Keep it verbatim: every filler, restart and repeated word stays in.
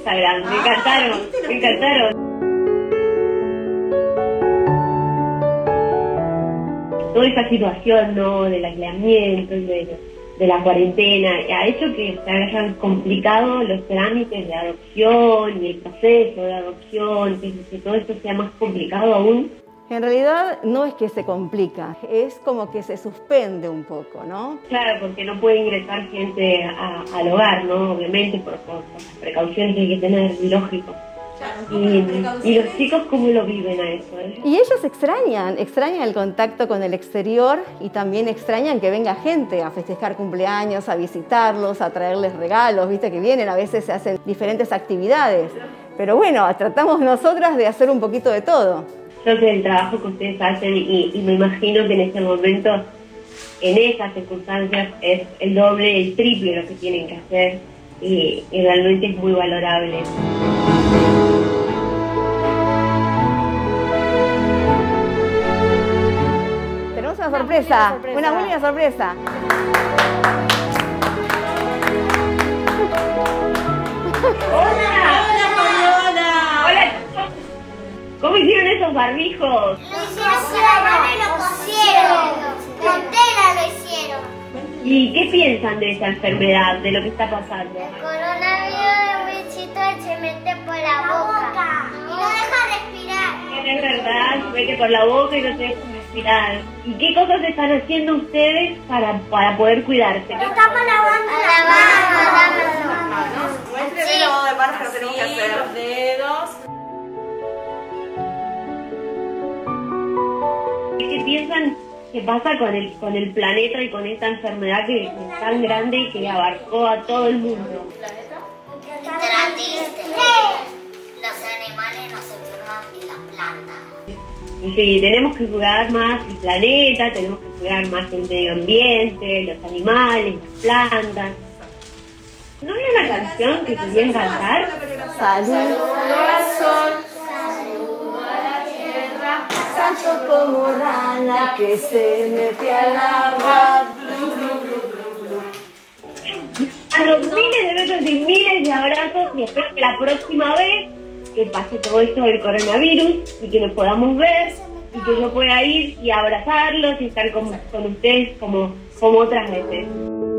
Instagram. Me encantaron, me encantaron. Toda esta situación, ¿no?, del aislamiento, de, de la cuarentena, ha hecho que se hayan complicado los trámites de adopción y el proceso de adopción, que, que todo esto sea más complicado aún. En realidad no es que se complica, es como que se suspende un poco, ¿no? Claro, porque no puede ingresar gente a, al hogar, ¿no? Obviamente, por, por, por las precauciones que hay que tener, lógico. Y, y los chicos, ¿cómo lo viven a eso? ¿eh? Y ellos extrañan, extrañan el contacto con el exterior y también extrañan que venga gente a festejar cumpleaños, a visitarlos, a traerles regalos, viste que vienen, a veces se hacen diferentes actividades. Pero bueno, tratamos nosotras de hacer un poquito de todo. Yo sé el trabajo que ustedes hacen y, y me imagino que en este momento, en esas circunstancias, es el doble, el triple lo que tienen que hacer y, y realmente es muy valorable. Tenemos una sorpresa, una muy linda sorpresa. ¡Hola! ¡Hola! ¡Hola! ¿Cómo hicieron esos barbijos? Lo hicieron y lo cosieron. Con tela lo hicieron. ¿Y qué piensan de esa enfermedad, de lo que está pasando? El coronavirus es un bichito que se mete por la boca y no deja respirar. Es verdad, se mete por la boca y no se deja respirar. ¿Y qué cosas están haciendo ustedes para, para poder cuidarse? Lo estamos lavando la mano. Muestre el lavado de manos que no tenemos que hacer. Los dedos. ¿Qué piensan que pasa con el, con el planeta y con esta enfermedad que es tan grande y que abarcó a todo el mundo? Está triste. Los animales no se enferman y las plantas. Y sí, tenemos que cuidar más el planeta, tenemos que cuidar más el medio ambiente, los animales, las plantas. ¿No hay una canción que querían cantar? Salud, corazón. Santo como rana que se mete al agua. A los miles de besos y miles de abrazos y espero que la próxima vez que pase todo esto del coronavirus y que nos podamos ver y que yo pueda ir y abrazarlos y estar con, con ustedes como, como otras veces.